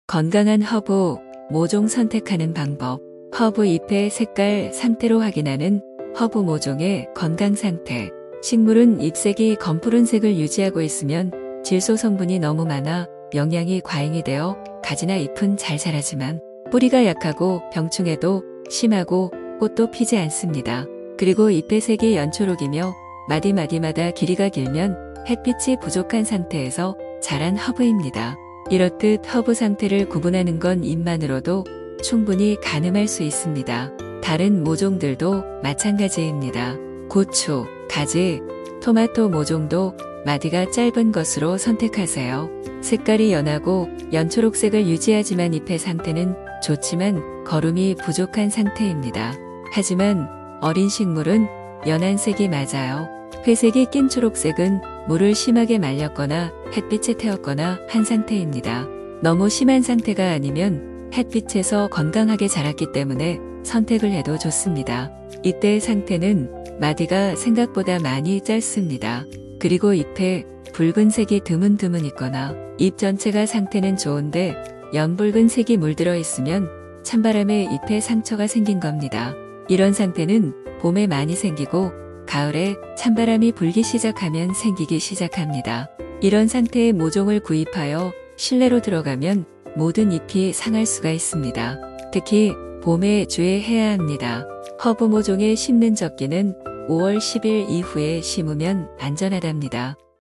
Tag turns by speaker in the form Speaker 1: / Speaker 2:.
Speaker 1: 건강한 허브 모종 선택하는 방법. 허브 잎의 색깔 상태로 확인하는 허브 모종의 건강 상태. 식물은 잎색이 검푸른색을 유지하고 있으면 질소 성분이 너무 많아 영양이 과잉이 되어 가지나 잎은 잘 자라지만 뿌리가 약하고 병충해도 심하고 꽃도 피지 않습니다. 그리고 잎의 색이 연초록이며 마디마디마다 길이가 길면 햇빛이 부족한 상태에서 자란 허브입니다. 이렇듯 허브 상태를 구분하는 건 잎만으로도 충분히 가늠할 수 있습니다. 다른 모종들도 마찬가지입니다. 고추, 가지, 토마토 모종도 마디가 짧은 것으로 선택하세요. 색깔이 연하고 연초록색을 유지하지만 잎의 상태는 좋지만 거름이 부족한 상태입니다. 하지만 어린 식물은 연한 색이 맞아요. 회색이 낀 초록색은 물을 심하게 말렸거나 햇빛에 태웠거나 한 상태입니다. 너무 심한 상태가 아니면 햇빛에서 건강하게 자랐기 때문에 선택을 해도 좋습니다. 이때의 상태는 마디가 생각보다 많이 짧습니다. 그리고 잎에 붉은색이 드문드문 있거나 잎 전체가 상태는 좋은데 연붉은 색이 물들어 있으면 찬바람에 잎에 상처가 생긴 겁니다. 이런 상태는 봄에 많이 생기고 가을에 찬바람이 불기 시작하면 생기기 시작합니다. 이런 상태의 모종을 구입하여 실내로 들어가면 모든 잎이 상할 수가 있습니다. 특히 봄에 주의해야 합니다. 허브 모종에 심는 적기는 5월 10일 이후에 심으면 안전하답니다.